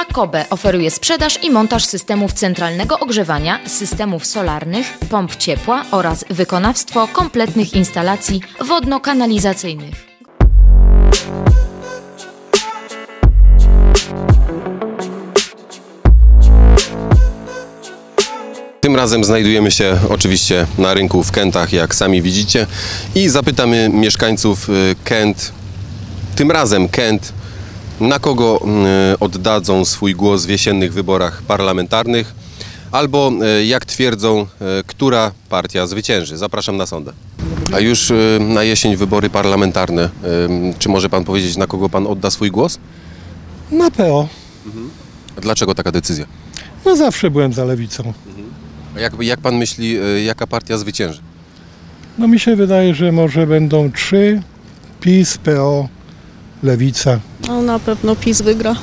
Firma Kobe oferuje sprzedaż i montaż systemów centralnego ogrzewania, systemów solarnych, pomp ciepła oraz wykonawstwo kompletnych instalacji wodno-kanalizacyjnych. Tym razem znajdujemy się oczywiście na rynku w Kętach, jak sami widzicie, i zapytamy mieszkańców Kęt, tym razem Kęt, na kogo oddadzą swój głos w jesiennych wyborach parlamentarnych, albo jak twierdzą, która partia zwycięży. Zapraszam na sondę. A już na jesień wybory parlamentarne. Czy może pan powiedzieć, na kogo pan odda swój głos? Na PO. A dlaczego taka decyzja? No zawsze byłem za lewicą. A jak pan myśli, jaka partia zwycięży? No mi się wydaje, że może będą 3, PiS, PO, Lewica. No na pewno PiS wygra.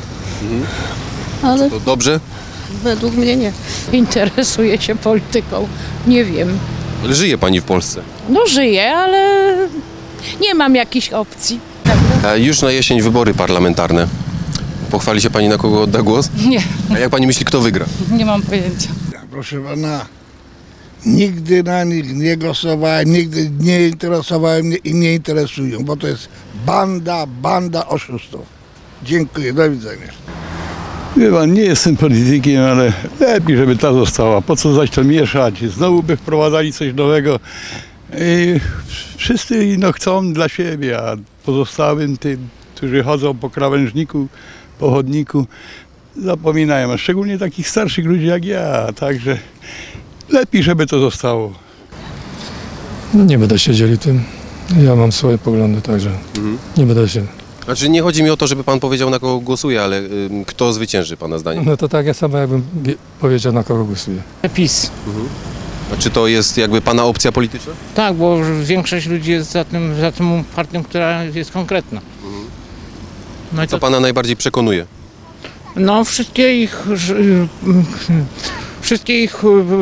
Ale To dobrze? według mnie nie. Interesuję się polityką, nie wiem. Ale żyje pani w Polsce. No żyję, ale nie mam jakichś opcji. A już na jesień wybory parlamentarne. Pochwali się pani, na kogo odda głos? Nie, A jak pani myśli, kto wygra? nie mam pojęcia. Proszę pana, nigdy na nich nie głosowałem, nigdy nie interesowałem mnie i nie interesują, bo to jest banda oszustów. Dziękuję, do widzenia. Wie pan, nie jestem politykiem, ale lepiej, żeby ta została. Po co zaś to mieszać? Znowu by wprowadzali coś nowego. I wszyscy chcą dla siebie, a pozostałym tym, którzy chodzą po krawężniku, po chodniku, zapominają, a szczególnie takich starszych ludzi jak ja. Także lepiej, żeby to zostało. Nie będę się dzielił tym. Ja mam swoje poglądy, także nie będę się... Znaczy nie chodzi mi o to, żeby pan powiedział, na kogo głosuje, ale kto zwycięży pana zdaniem? No to tak ja samo jakbym powiedział, na kogo głosuję. PiS. A czy to jest jakby pana opcja polityczna? Tak, bo większość ludzi jest za tą partią, która jest konkretna. No i Co pana najbardziej przekonuje? no wszystkie ich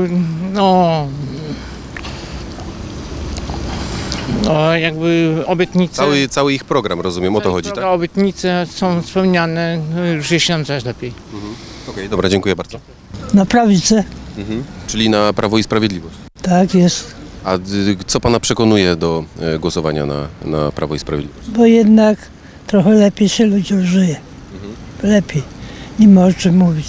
jakby obietnice. Cały ich program, rozumiem, o to chodzi, tak? Obietnice są spełniane, już jeśli nam coś lepiej. Okej, dobra, dziękuję bardzo. Na prawicę. Czyli na Prawo i Sprawiedliwość. Tak jest, A co pana przekonuje do głosowania na Prawo i Sprawiedliwość? bo jednak trochę lepiej się ludziom żyje. Lepiej, nie ma o czym mówić.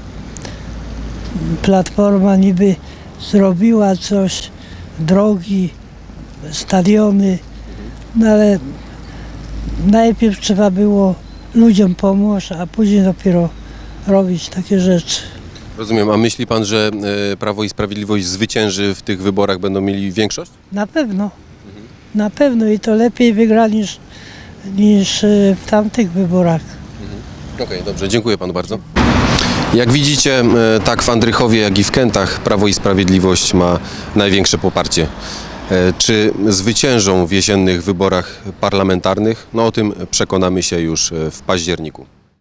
Platforma niby zrobiła coś, drogi, stadiony, no ale najpierw trzeba było ludziom pomóc, a później dopiero robić takie rzeczy. Rozumiem, a myśli pan, że Prawo i Sprawiedliwość zwycięży w tych wyborach, będą mieli większość? Na pewno i to lepiej wygra niż w tamtych wyborach. Okej, dobrze, dziękuję panu bardzo. Jak widzicie, tak w Andrychowie, jak i w Kętach Prawo i Sprawiedliwość ma największe poparcie. Czy zwyciężą w jesiennych wyborach parlamentarnych? No o tym przekonamy się już w październiku.